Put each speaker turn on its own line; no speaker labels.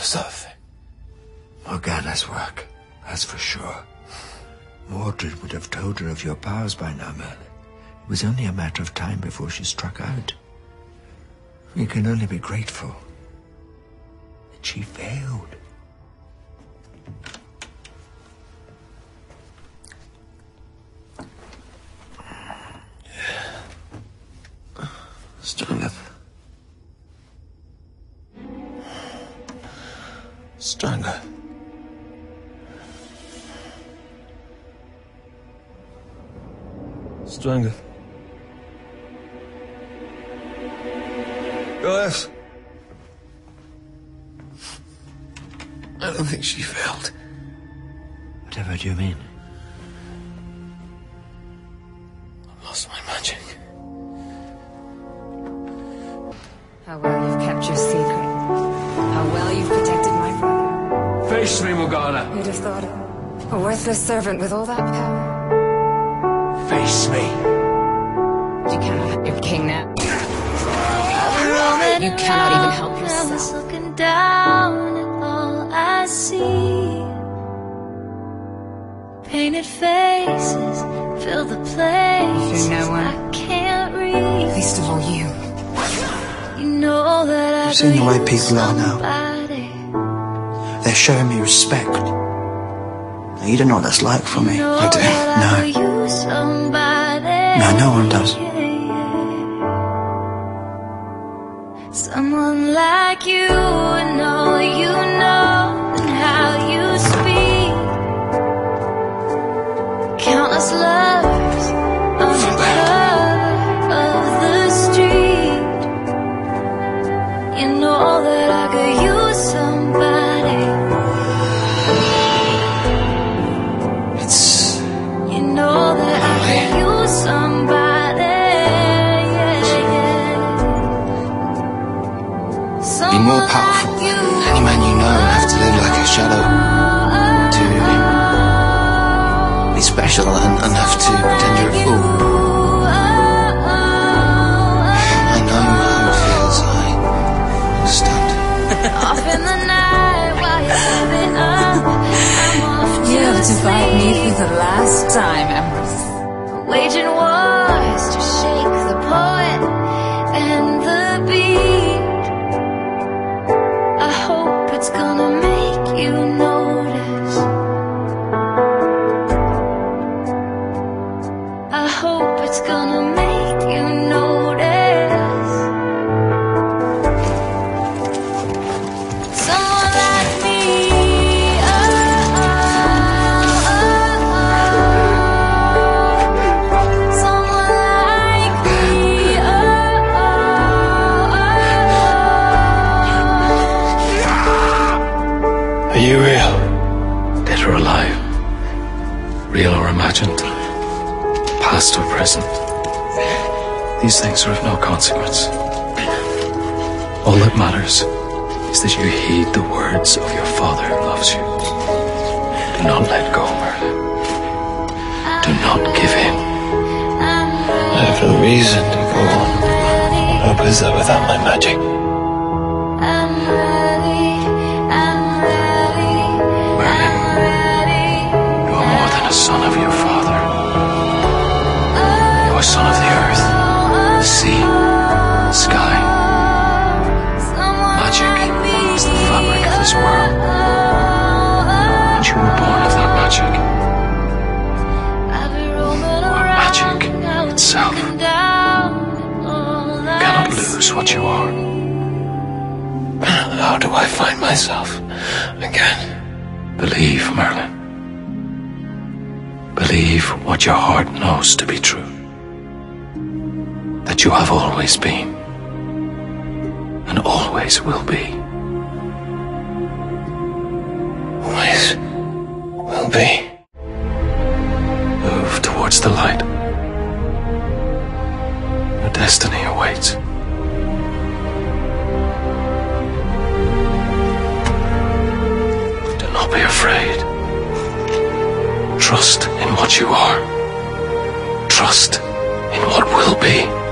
of Morgana's work, that's for sure. Mordred would have told her of your powers by now, Merlin. It was only a matter of time before she struck out. We can only be grateful that she failed.
Stronger. Stronger. Stronger. Yes. I don't think she failed.
Whatever do you mean?
I've lost my magic.
How well you've kept your secret. How well you've protected my brother.
Face me, Morgana.
Who'd have thought it? A worthless servant with all that power.
Face me.
You cannot help your king now. You cannot even help yourself.
Looking down at all I see. Painted faces fill the place.
Fear no one.
I can't read.
Least of all you.
You know that I
I've seen the way people are now.
now.
They're showing me respect. Now, you don't know what that's like for me.
I
do. No, no one does.
Someone like you and all you know and how you speak. Countless lovers on the curve of the street. You know that I could use somebody. You know that I could use somebody.
Be more powerful. Any man you know will have to live like a shadow. To be special and have to pretend you're a fool. I know how it feels. I understand.
Off in the night while you're giving up, I'm off
You have to fight me
sleep.
for the last time, Empress.
Waging wars to shake the poet and the beat. I hope it's gonna make you notice. I hope it's gonna make you notice. Someone like me, someone like me,
Are you real? Dead or alive? Real or imagined? Past or present? These things are of no consequence. All that matters is that you heed the words of your father who loves you. Do not let go, Merlin. Do not give in. I have no reason to go on. What hope is there without my magic?
I'm ready, I'm ready, I'm ready.
You are more than a son of your father. You are son of the earth, the sea, the sky. Magic is the fabric of this world. And you were born of that magic. You are magic itself. You cannot lose what you are. How do I find myself again? Believe, Merlin. Believe what your heart knows to be true. That you have always been, and always will be. Always will be. Move towards the light. Your destiny awaits. Do not be afraid. Trust in what you are. Trust in what will be.